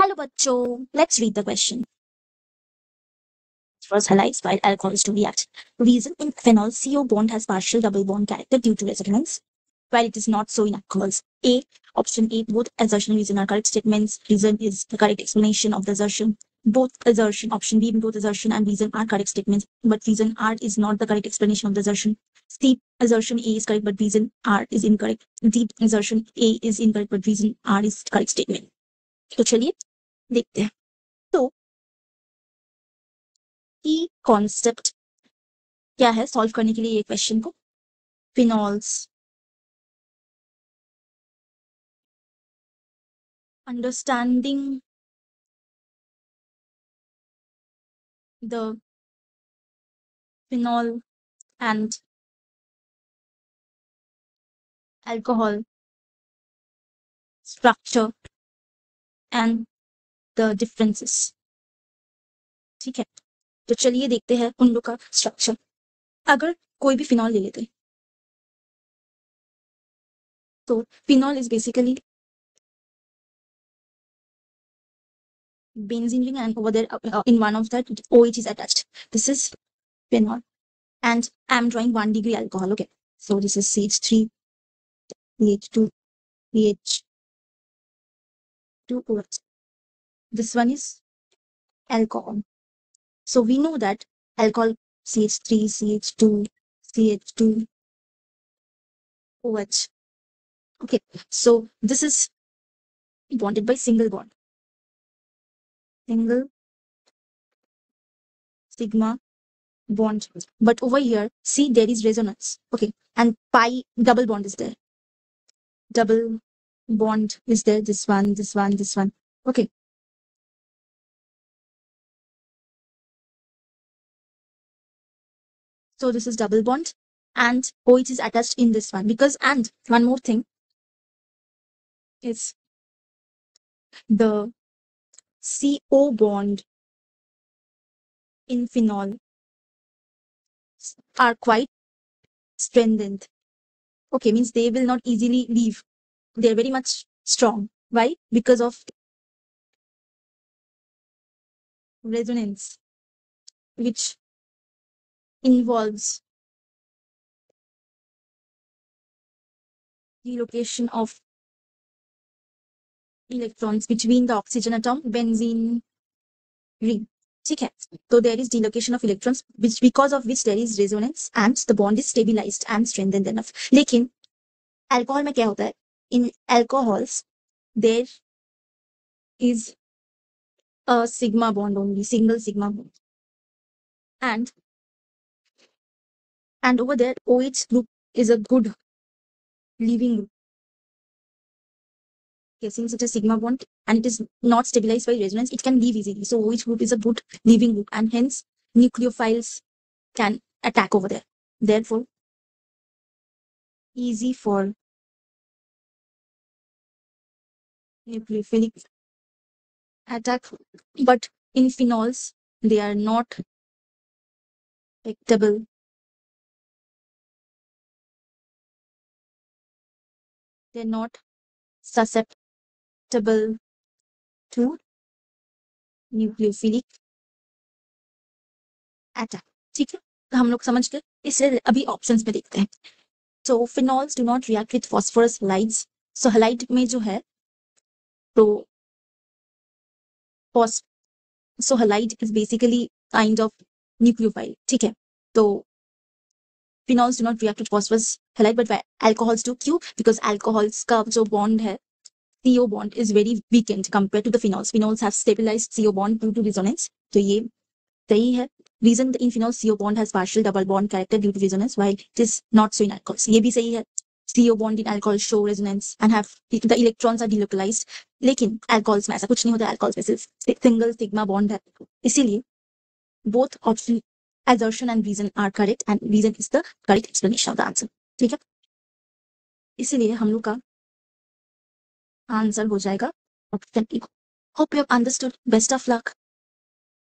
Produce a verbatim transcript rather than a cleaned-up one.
Hello, bachcho. Let's read the question. First, halides while alcohols to react. Reason in phenol, C O bond has partial double bond character due to resonance, while it is not so in alcohols. A. Option A. Both assertion and reason are correct statements. Reason is the correct explanation of the assertion. Both assertion, option B, both assertion and reason are correct statements, but reason R is not the correct explanation of the assertion. C. Assertion A is correct, but reason R is incorrect. D. Assertion A is incorrect, but reason R is correct statement. तो चलिए देखते हैं. तो की concept क्या है solve करने के लिए ये क्वेश्चन को. Phenols, understanding the phenol and alcohol structure and the differences. ठीक है, तो चलिए देखते हैं उन लोग का स्ट्रक्चर. अगर कोई भी फिनॉल ले लेते हैं तो phenol is basically benzene ring, and over there uh, in one of that OH is attached. This is phenol, and I'm drawing one degree alcohol. Okay, so this is C H three, C H two, C H two O H. This one is alcohol. So we know that alcohol C H three, C H two, C H two O H. Okay, so this is bonded by single bond. Single sigma bond. But over here, see, there is resonance. Okay, and pi double bond is there. Double bond is there. This one, this one, this one. Okay. So this is double bond, and OH is attached in this one because, and one more thing is the C O bond in phenol are quite strengthened. Okay, means they will not easily leave. They're very much strong. Why? Because of resonance, which involves the location of electrons between the oxygen atom, benzene ring. ठीक है, तो there is delocation of electrons, which because of which there is resonance and the bond is stabilized and strengthened enough. लेकिन alcohol में क्या होता है? In alcohols there is a sigma bond only, single sigma bond, and and over there OH group is a good leaving group. Okay, since it is sigma bond and it is not stabilized by resonance, it can leave easily. So OH group is a good leaving group, and hence nucleophiles can attack over there. Therefore, easy for nucleophilic attack. But in phenols, they are not detectable. They're not susceptible to nucleophilic attack. ठीक है, तो हम लोग समझ गए. इसलिए अभी options में देखते हैं. So phenols do not react with phosphorus halides. So halide में जो है तो phos so halide is basically kind of nucleophile. ठीक है, तो phenols do not react with phosphorus halide, but alcohols do. क्यों? Because alcohols का जो bond है C O bond is very weakened compared to the phenols. Phenols have stabilized C O bond due to resonance. तो ये सही है. Reason in phenol C O bond has partial double bond character due to resonance, while it is not so in alcohols. ये भी सही है. C O bond in alcohol show resonance and have the electrons are delocalized. लेकिन alcohols में ऐसा कुछ नहीं होता. Alcohols में सिर्फ single sigma bond है. इसीलिए both option assertion and reason are correct, and reason is the correct explanation of the answer. ठीक है, इसीलिए हम लोग का आंसर हो जाएगा option E. Hope you have understood. Best of luck.